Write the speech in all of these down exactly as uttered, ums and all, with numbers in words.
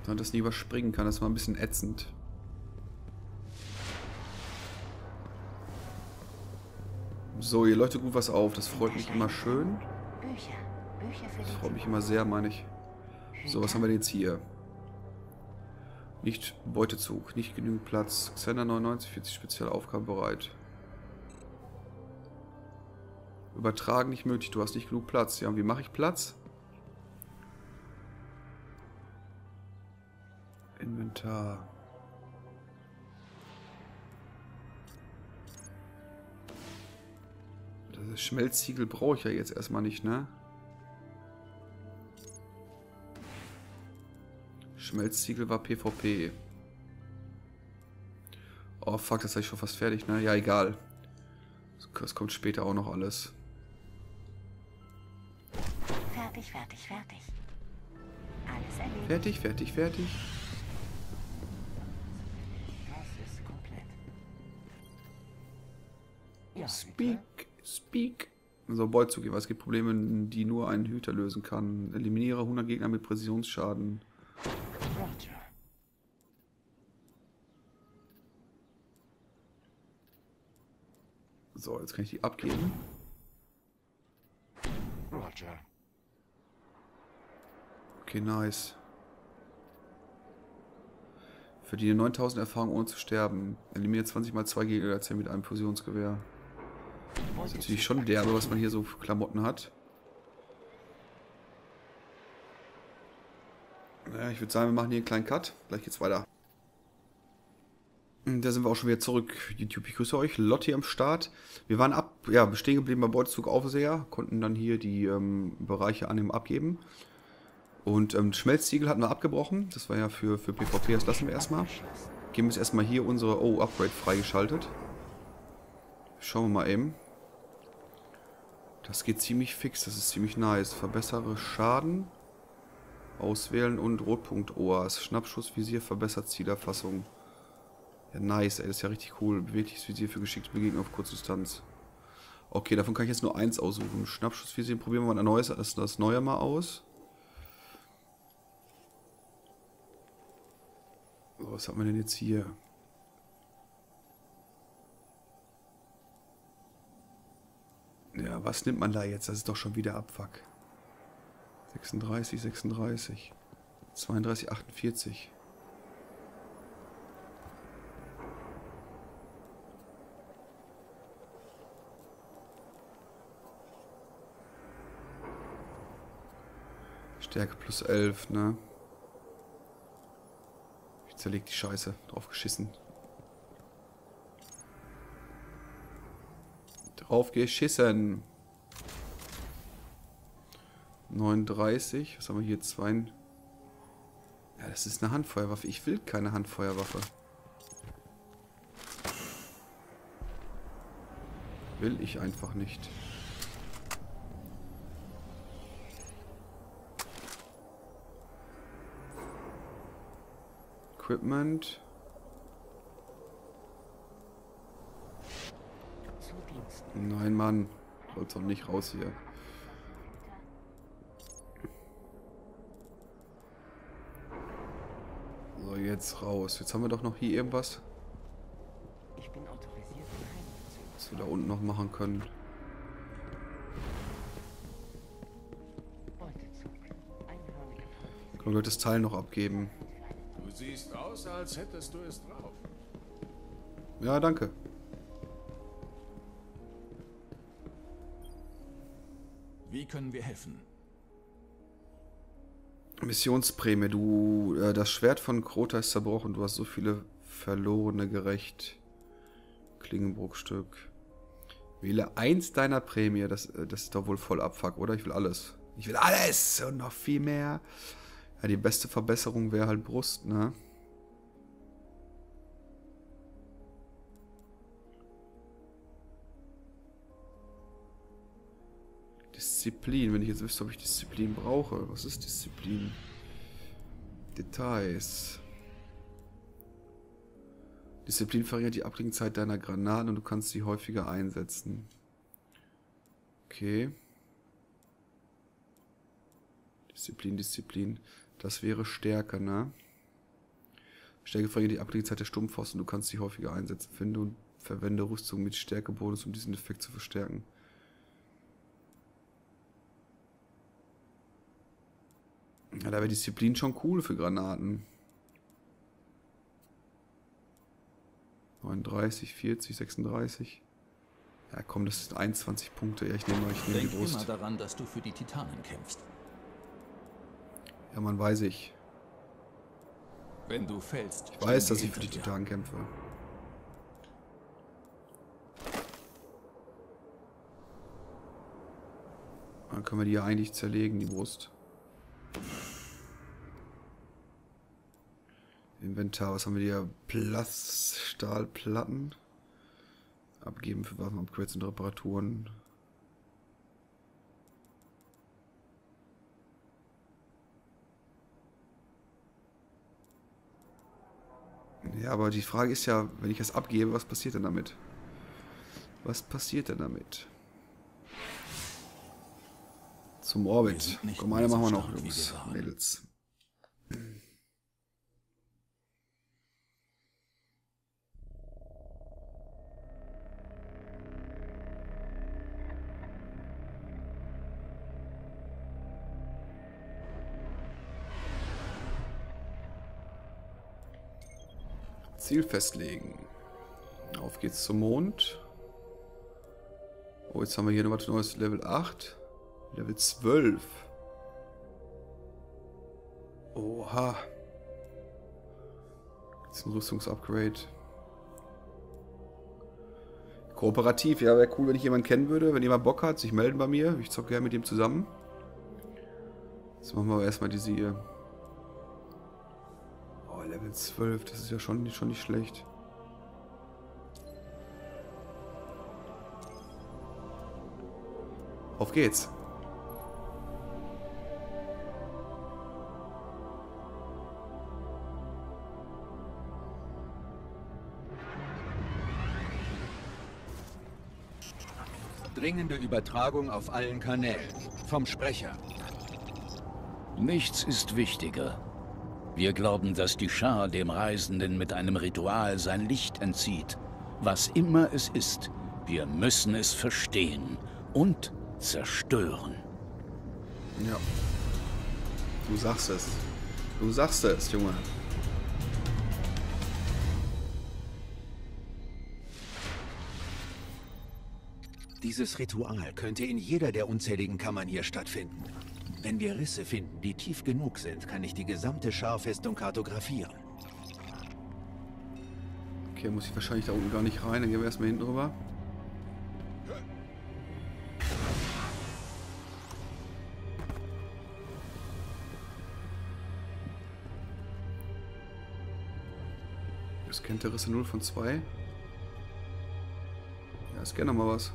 Und das nie überspringen kann, das war ein bisschen ätzend. So, ihr leuchtet gut was auf, das freut mich immer schön. Das freut mich immer sehr, meine ich. So, was haben wir denn jetzt hier? Nicht Beutezug, nicht genügend Platz. Xander neunundneunzig, vierzig spezielle Aufgaben bereit. Übertragen nicht möglich, du hast nicht genug Platz. Ja, und wie mache ich Platz? Inventar. Das Schmelzsiegel brauche ich ja jetzt erstmal nicht, ne? Schmelzsiegel war PvP. Oh fuck, das habe ich schon fast fertig, ne? Ja, egal. Das kommt später auch noch alles. Fertig, fertig, fertig. Alles erledigt. Fertig, fertig, fertig. Das ist komplett. Ja, Speak, speak. So, Beutezug, es gibt Probleme, die nur ein Hüter lösen kann. Eliminiere hundert Gegner mit Präzisionsschaden. Roger. So, jetzt kann ich die abgeben. Roger. Okay, nice. Verdiene neuntausend Erfahrung ohne zu sterben. Eliminiere zwanzig mal zwei Gegner mit einem Fusionsgewehr. Das ist natürlich schon derbe, was man hier so für Klamotten hat. Naja, ich würde sagen, wir machen hier einen kleinen Cut. Gleich geht's weiter. Da sind wir auch schon wieder zurück. YouTube, ich grüße euch. Lotti am Start. Wir waren ab, ja, stehen geblieben beim Beutezug Aufseher, konnten dann hier die ähm, Bereiche annehmen, abgeben. Und ähm, Schmelzsiegel hatten wir abgebrochen. Das war ja für, für PvP, das lassen wir erstmal. Geben jetzt erstmal hier unsere, oh, Upgrade freigeschaltet. Schauen wir mal eben. Das geht ziemlich fix, das ist ziemlich nice. Verbessere Schaden. Auswählen und Rotpunkt-Oas. Schnappschussvisier verbessert Zielerfassung. Ja, nice, ey, das ist ja richtig cool. Bewegliches Visier für geschickte Begegnung auf Kurzdistanz. Okay, davon kann ich jetzt nur eins aussuchen. Schnappschussvisier, probieren wir mal ein neues, das, das neue mal aus. So, was haben wir denn jetzt hier? Ja, was nimmt man da jetzt? Das ist doch schon wieder Abfuck. sechsunddreißig, sechsunddreißig. zweiunddreißig, achtundvierzig. Stärke plus elf, ne? Ich zerleg die Scheiße. Drauf geschissen. Drauf geschissen. neununddreißig. Was haben wir hier? Zwei. Ja, das ist eine Handfeuerwaffe. Ich will keine Handfeuerwaffe. Will ich einfach nicht. Equipment. Nein, Mann. Hol's doch nicht raus hier. So, jetzt raus. Jetzt haben wir doch noch hier irgendwas, Ich bin autorisiert, was wir da unten noch machen können. Können wir das Teil noch abgeben? Du siehst aus, als hättest du es drauf. Ja, danke. Wie können wir helfen? Missionsprämie. Du, äh, das Schwert von Krota ist zerbrochen. Du hast so viele verlorene gerecht. Klingenbruchstück. Wähle eins deiner Prämie. Das, äh, das ist doch wohl voll Abfuck, oder? Ich will alles. Ich will alles und noch viel mehr. Ja, die beste Verbesserung wäre halt Brust, ne? Disziplin, wenn ich jetzt wüsste, ob ich Disziplin brauche. Was ist Disziplin? Details. Disziplin verringert die Abklingzeit deiner Granaten und du kannst sie häufiger einsetzen. Okay. Disziplin, Disziplin. Das wäre Stärke, ne? Stärke verringert die Abklingzeit der Sturmpfosten. Du kannst sie häufiger einsetzen. Finde und verwende Rüstung mit Stärkebonus, um diesen Effekt zu verstärken. Ja, da wäre Disziplin schon cool für Granaten. neununddreißig, vierzig, sechsunddreißig. Ja komm, das sind einundzwanzig Punkte. Ja, ich nehme ich nehme die Denk Brust. immer daran, dass du für die Titanen kämpfst. Ja, man weiß ich. Wenn du fällst, Ich weiß, stehen dass wir ich für die hinter dir. Titanen kämpfe. Dann können wir die ja eigentlich zerlegen, die Brust. Inventar, was haben wir hier? Platz, Stahlplatten. Abgeben für Waffenupgrades und Reparaturen. Ja, aber die Frage ist ja, wenn ich das abgebe, was passiert denn damit? Was passiert denn damit? Zum Wir Orbit. sind nicht Komm, mehr eine so machen wir noch, stark, wie Jungs, wir waren. Mädels. Ziel festlegen. Auf geht's zum Mond. Oh, jetzt haben wir hier noch was Neues. Level acht. Level zwölf. Oha. Das ist ein Rüstungsupgrade. Kooperativ, ja, wäre cool, wenn ich jemanden kennen würde. Wenn jemand Bock hat, sich melden bei mir. Ich zocke gerne mit dem zusammen. Jetzt machen wir aber erstmal diese hier. Oh, Level zwölf, das ist ja schon, schon nicht schlecht. Auf geht's. Dringende Übertragung auf allen Kanälen. Vom Sprecher. Nichts ist wichtiger. Wir glauben, dass die Schar dem Reisenden mit einem Ritual sein Licht entzieht. Was immer es ist, wir müssen es verstehen und zerstören. Ja. Du sagst es. Du sagst es, Junge. Dieses Ritual könnte in jeder der unzähligen Kammern hier stattfinden. Wenn wir Risse finden, die tief genug sind, kann ich die gesamte Scharfestung kartografieren. Okay, muss ich wahrscheinlich da unten gar nicht rein. Dann gehen wir erstmal hinten rüber. Scannt der Risse null von zwei. Ja, scan noch mal was.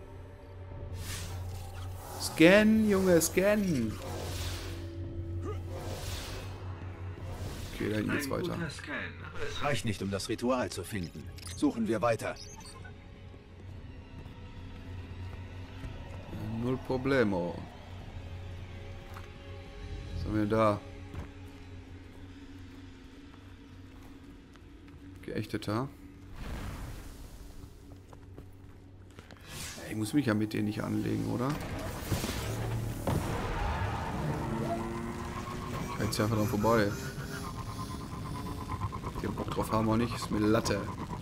Scan, Junge, scan! Okay, da hinten geht's weiter. Es reicht nicht, um das Ritual zu finden. Suchen wir weiter. Null Problemo. Was haben wir da? Geächteter. Ich muss mich ja mit denen nicht anlegen, oder? Ich jetzt einfach dran vorbei. Den Bock drauf haben wir nicht, ist mir Latte.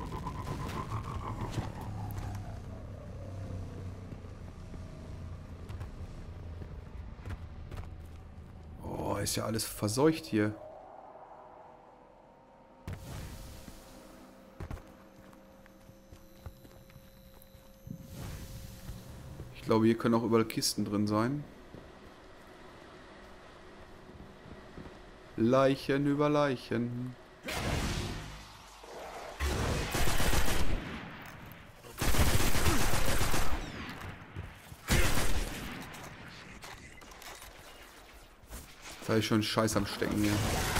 Oh, ist ja alles verseucht hier. Ich glaube, hier können auch überall Kisten drin sein. Leichen über Leichen. Jetzt habe ich schon Scheiß am Stecken hier.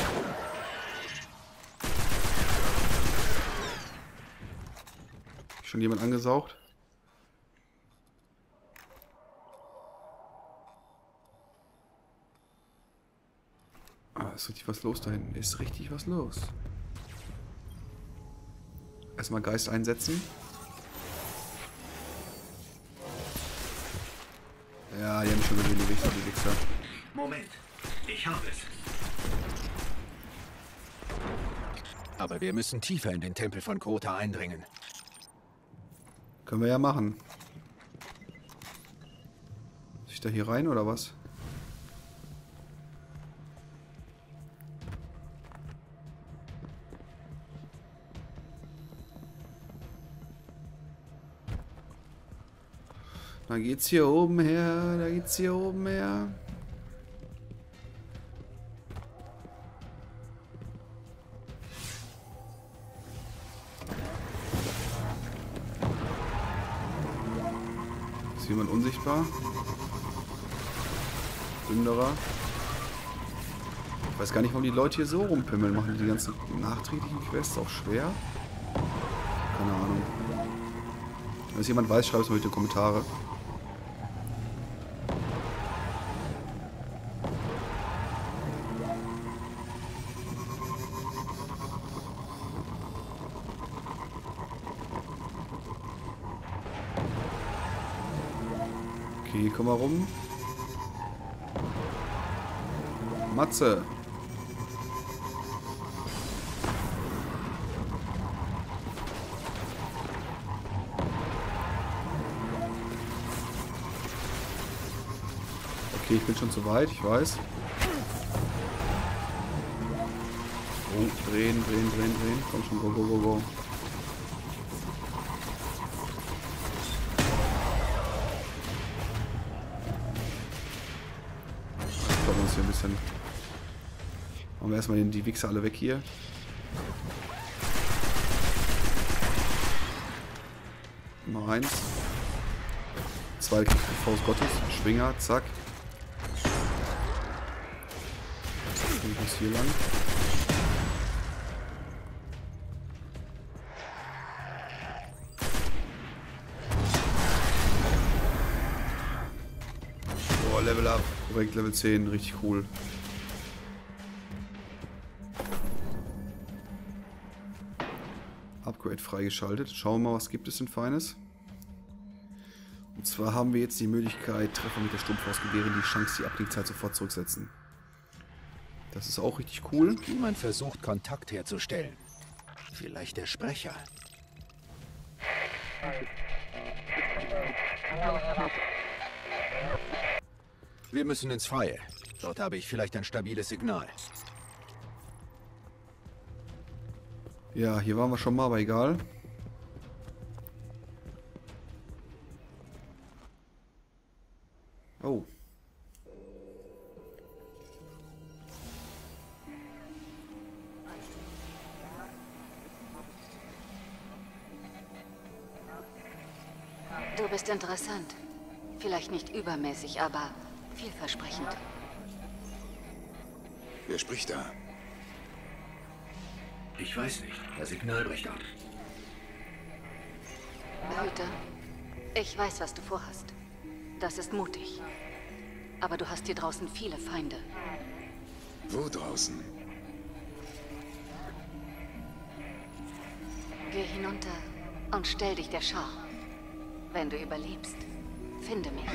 Schon jemand angesaugt? Ah, ist richtig was los da hinten. Ist richtig was los. Erstmal Geist einsetzen. Ja, die haben schon gesehen, die Wichser, die Wichser. Moment, ich habe es. Aber wir müssen tiefer in den Tempel von Crota eindringen. Können wir ja machen. Muss ich da hier rein oder was? Da geht's hier oben her, da geht's hier oben her. Ist jemand unsichtbar? Plünderer. Ich weiß gar nicht, warum die Leute hier so rumpimmeln. Machen die die ganzen nachträglichen Quests auch schwer? Keine Ahnung. Wenn es jemand weiß, schreibt es mal in die Kommentare. Okay, komm mal rum. Matze. Okay, ich bin schon zu weit, ich weiß. Oh, drehen, drehen, drehen, drehen. Komm schon, go, go, go, go. Hier ein bisschen. Machen wir erstmal die Wichser alle weg hier. Nummer eins. Zwei kriegt die Faust Gottes. Schwinger, zack. Ich muss hier lang. Boah, Level up. Korrekt, Level zehn, richtig cool. Upgrade freigeschaltet. Schauen wir mal, was gibt es denn Feines. Und zwar haben wir jetzt die Möglichkeit, Treffer mit der Stumpffaust gewähren, die Chance, die Abklingzeit sofort zurücksetzen. Das ist auch richtig cool. Jemand versucht, Kontakt herzustellen. Vielleicht der Sprecher. Wir müssen ins Freie. Dort habe ich vielleicht ein stabiles Signal. Ja, hier waren wir schon mal, aber egal. Oh. Du bist interessant. Vielleicht nicht übermäßig, aber vielversprechend. Wer spricht da? Ich weiß nicht. Das Signal bricht ab. Hüter, ich weiß, was du vorhast. Das ist mutig. Aber du hast hier draußen viele Feinde. Wo draußen? Geh hinunter und stell dich der Schar. Wenn du überlebst, finde mich.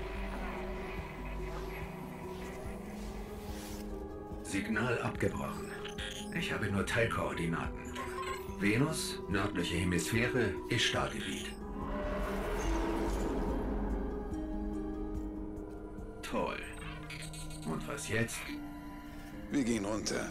Signal abgebrochen. Ich habe nur Teilkoordinaten. Venus, nördliche Hemisphäre, Ishtar-Gebiet. Toll. Und was jetzt? Wir gehen runter.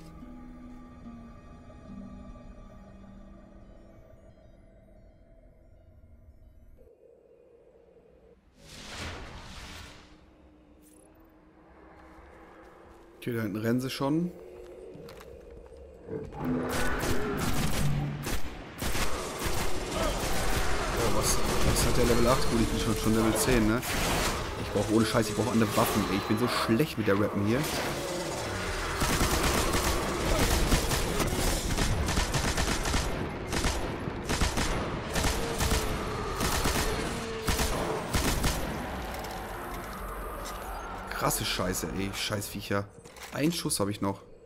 Okay, da hinten rennen sie schon. Oh, was, was hat der Level acht? Gut, ich bin schon, schon Level zehn, ne? Ich brauche ohne Scheiß, ich brauche andere Waffen, ey. Ich bin so schlecht mit der Rappen hier. Krasse Scheiße, ey. Scheiß Viecher. Ein Schuss habe ich noch.